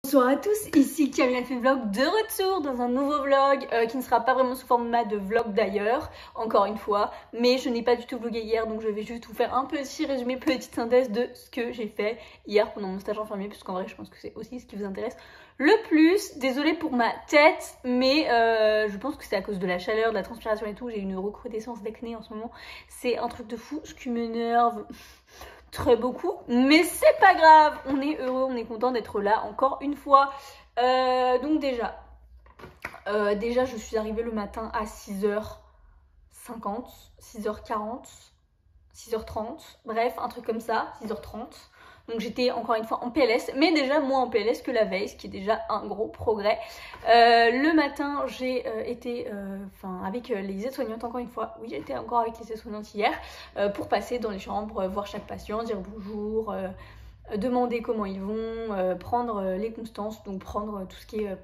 Bonsoir à tous, ici Camilla fait vlog de retour dans un nouveau vlog qui ne sera pas vraiment sous format de vlog d'ailleurs, encore une fois, mais je n'ai pas du tout vlogué hier donc je vais juste vous faire un petit résumé, petite synthèse de ce que j'ai fait hier pendant mon stage infirmier, parce qu'en vrai je pense que c'est aussi ce qui vous intéresse le plus. Désolée pour ma tête, mais je pense que c'est à cause de la chaleur, de la transpiration et tout, j'ai une recrudescence d'acné en ce moment, c'est un truc de fou, ce qui m'énerve très beaucoup, mais c'est pas grave, on est heureux, on est content d'être là encore une fois. Donc déjà je suis arrivée le matin à 6h50, 6h40, 6h30, bref un truc comme ça, 6h30. Donc j'étais encore une fois en PLS, mais déjà moins en PLS que la veille, ce qui est déjà un gros progrès. Le matin, j'ai été avec les aides-soignantes encore une fois. Oui, j'étais encore avec les aides-soignantes hier pour passer dans les chambres, voir chaque patient, dire bonjour, demander comment ils vont, prendre les constances, donc prendre tout ce qui est...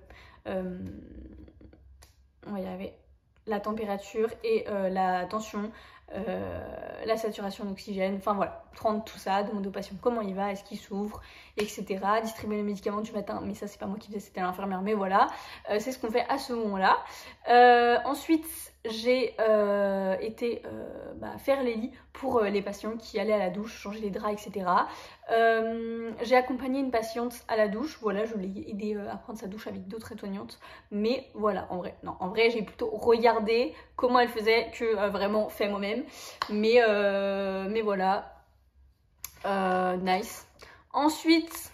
on va y arriver. La température et la tension, la saturation d'oxygène, enfin voilà, prendre tout ça, demander au patient comment il va, est-ce qu'il s'ouvre, etc. Distribuer les médicaments du matin, mais ça c'est pas moi qui faisais, c'était l'infirmière, mais voilà, c'est ce qu'on fait à ce moment-là. Ensuite, j'ai été faire les lits pour les patients qui allaient à la douche, changer les draps, etc. J'ai accompagné une patiente à la douche, voilà, je l'ai aidé à prendre sa douche avec d'autres aides-soignantes, mais voilà, en vrai j'ai plutôt regardé comment elle faisait que vraiment fait moi-même, mais voilà, nice. Ensuite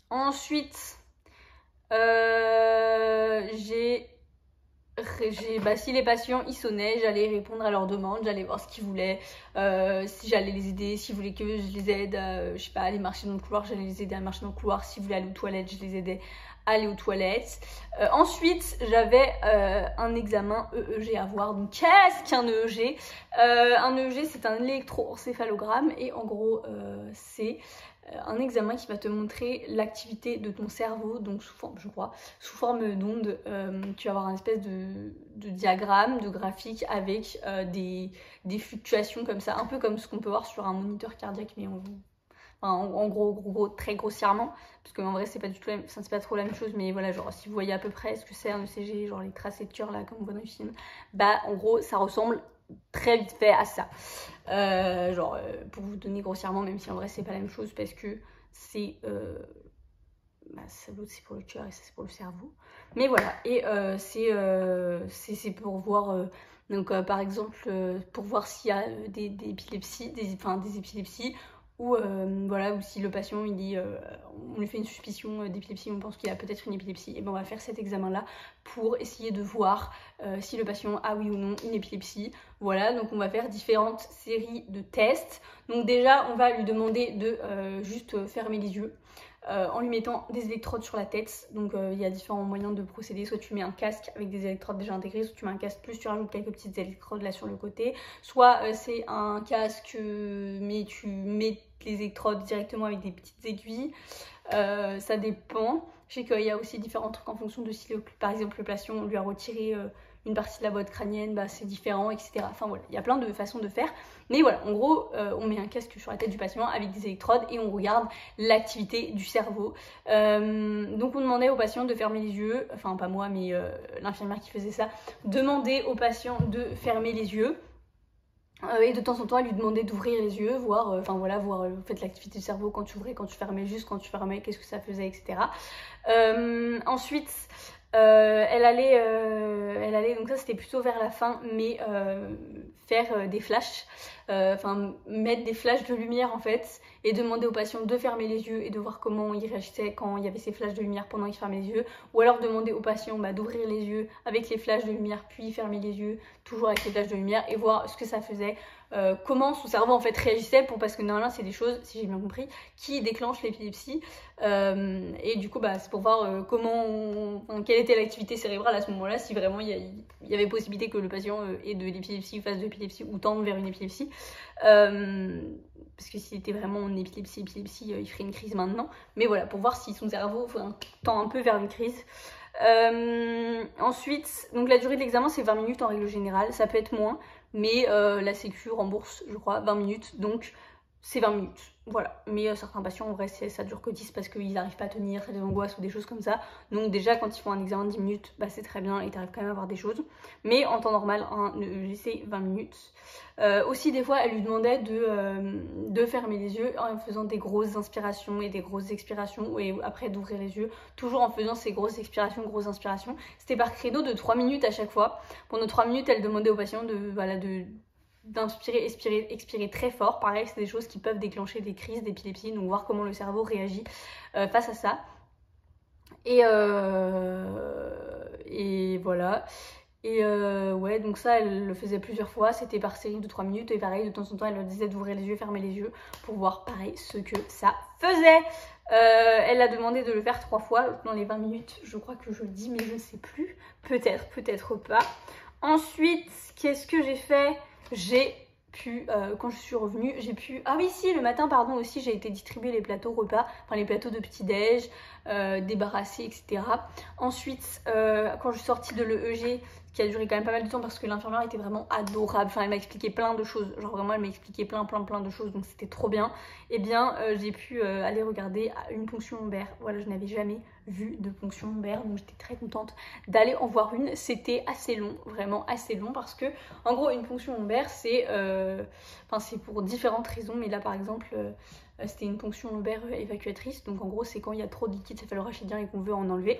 si les patients ils sonnaient, j'allais répondre à leurs demandes, j'allais voir ce qu'ils voulaient, si j'allais les aider, s'ils voulaient que je les aide, je sais pas, aller marcher dans le couloir, j'allais les aider à marcher dans le couloir, s'ils voulaient aller aux toilettes, je les aidais à aller aux toilettes. Ensuite, j'avais un examen EEG à voir. Donc qu'est-ce qu'un EEG? Un EEG c'est un électroencéphalogramme et en gros c'est un examen qui va te montrer l'activité de ton cerveau, donc sous forme d'onde. Tu vas avoir un espèce de diagramme, de graphique avec des fluctuations comme ça, un peu comme ce qu'on peut voir sur un moniteur cardiaque, mais en gros, très grossièrement, parce qu'en vrai c'est pas du tout c'est pas trop la même chose, mais voilà, genre si vous voyez à peu près ce que c'est un ECG, genre les tracés de cœur là comme on voit dans les films, bah en gros ça ressemble très vite fait à ça, pour vous donner grossièrement, même si en vrai c'est pas la même chose parce que c'est l'autre c'est pour le cœur et ça c'est pour le cerveau, mais voilà. Et c'est pour voir par exemple pour voir s'il y a des épilepsies, des épilepsies, ou voilà, ou si le patient il dit on lui fait une suspicion d'épilepsie, on pense qu'il a peut-être une épilepsie, et ben on va faire cet examen là pour essayer de voir si le patient a oui ou non une épilepsie. Voilà, donc on va faire différentes séries de tests. Donc déjà on va lui demander de juste fermer les yeux en lui mettant des électrodes sur la tête. Donc il y a différents moyens de procéder, soit tu mets un casque avec des électrodes déjà intégrées, soit tu mets un casque plus tu rajoutes quelques petites électrodes là sur le côté, soit c'est un casque mais tu mets les électrodes directement avec des petites aiguilles, ça dépend. Je sais qu'il y a aussi différents trucs en fonction de si par exemple le patient on lui a retiré une partie de la boîte crânienne, bah c'est différent, etc. Enfin voilà, il y a plein de façons de faire, mais voilà, en gros on met un casque sur la tête du patient avec des électrodes et on regarde l'activité du cerveau. Donc on demandait au patient de fermer les yeux, enfin pas moi mais l'infirmière qui faisait ça, demandait au patient de fermer les yeux. Et de temps en temps, elle lui demandait d'ouvrir les yeux, voir l'activité du cerveau quand tu ouvrais, quand tu fermais, juste quand tu fermais, qu'est-ce que ça faisait, etc. Ensuite, elle allait, donc ça c'était plutôt vers la fin, mais faire des flashs, mettre des flashs de lumière en fait, et demander au patient de fermer les yeux et de voir comment il réagissait quand il y avait ces flashs de lumière pendant qu'il fermait les yeux, ou alors demander au patient d'ouvrir les yeux avec les flashs de lumière puis fermer les yeux toujours avec les flashs de lumière et voir ce que ça faisait, comment son cerveau en fait réagissait, parce que normalement c'est des choses, si j'ai bien compris, qui déclenchent l'épilepsie, et du coup c'est pour voir quelle était l'activité cérébrale à ce moment-là, si vraiment il y avait possibilité que le patient ait de l'épilepsie, fasse de l'épilepsie ou tende vers une épilepsie, parce que s'il était vraiment en épilepsie, il ferait une crise maintenant, mais voilà, pour voir si son cerveau tend un peu vers une crise. Ensuite, donc la durée de l'examen c'est 20 minutes en règle générale, ça peut être moins, mais la sécu rembourse je crois 20 minutes, donc c'est 20 minutes. Voilà, mais certains patients en vrai ça dure que 10 parce qu'ils n'arrivent pas à tenir, c'est des angoisses ou des choses comme ça. Donc déjà quand ils font un examen de 10 minutes, bah, c'est très bien et t'arrives quand même à voir des choses. Mais en temps normal, un EEG c'est 20 minutes. Aussi des fois elle lui demandait de fermer les yeux en faisant des grosses inspirations et des grosses expirations et après d'ouvrir les yeux, toujours en faisant ces grosses expirations, grosses inspirations. C'était par créneau de 3 minutes à chaque fois. Pendant 3 minutes elle demandait aux patients d'inspirer, expirer très fort. Pareil, c'est des choses qui peuvent déclencher des crises d'épilepsie, donc voir comment le cerveau réagit face à ça. Et voilà. Et ouais, donc ça, elle le faisait plusieurs fois, c'était par série de 3 minutes, et pareil, de temps en temps, elle leur disait d'ouvrir les yeux, fermer les yeux, pour voir, pareil, ce que ça faisait. Elle a demandé de le faire 3 fois dans les 20 minutes, je crois que je le dis, mais je ne sais plus, peut-être, peut-être pas. Ensuite, qu'est-ce que j'ai fait? J'ai pu, quand je suis revenue, j'ai pu... Ah oui, si, le matin, pardon, aussi, j'ai été distribuer les plateaux repas, enfin les plateaux de petit-déj, débarrasser, etc. Ensuite, quand je suis sortie de l'EEG, qui a duré quand même pas mal de temps parce que l'infirmière était vraiment adorable, enfin elle m'a expliqué plein de choses, genre vraiment elle m'a expliqué plein de choses, donc c'était trop bien. Et bien j'ai pu aller regarder une ponction lombaire, voilà, je n'avais jamais vu de ponction lombaire, donc j'étais très contente d'aller en voir une. C'était assez long, vraiment assez long, parce que en gros une ponction lombaire c'est c'est pour différentes raisons, mais là par exemple c'était une ponction lombaire évacuatrice, donc en gros c'est quand il y a trop de liquide céphalorachidien et qu'on veut en enlever.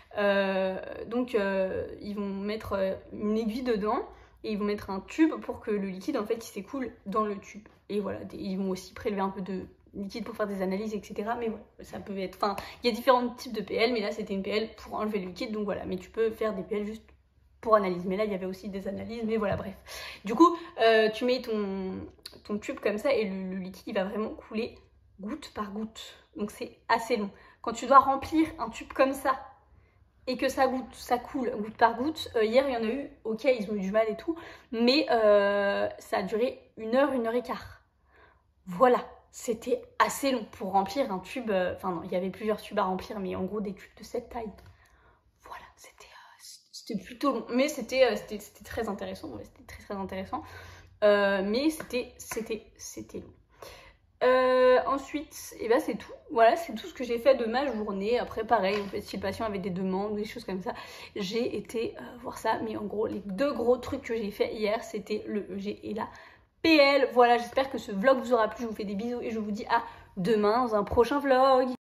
Ils vont mettre une aiguille dedans et ils vont mettre un tube pour que le liquide en fait il s'écoule dans le tube. Et voilà, ils vont aussi prélever un peu de liquide pour faire des analyses, etc. Mais voilà, ça peut être... Enfin, il y a différents types de PL, mais là c'était une PL pour enlever le liquide, donc voilà. Mais tu peux faire des PL juste pour analyse. Mais là il y avait aussi des analyses, mais voilà, bref. Du coup, tu mets ton tube comme ça et le liquide il va vraiment couler goutte par goutte. Donc c'est assez long. Quand tu dois remplir un tube comme ça et que ça coule goutte par goutte, hier il y en a eu, ok ils ont eu du mal et tout, mais ça a duré 1 heure, 1 heure et quart. Voilà, c'était assez long pour remplir un tube, enfin non, il y avait plusieurs tubes à remplir, mais en gros des tubes de cette taille. Voilà, c'était plutôt long, mais c'était très intéressant, ouais, c'était très intéressant, mais c'était long. Ensuite, et ben c'est tout. Voilà, c'est tout ce que j'ai fait de ma journée. Après, pareil, en fait, si le patient avait des demandes, des choses comme ça, j'ai été voir ça. Mais en gros, les 2 gros trucs que j'ai fait hier, c'était le EEG et la PL. Voilà, j'espère que ce vlog vous aura plu. Je vous fais des bisous et je vous dis à demain dans un prochain vlog.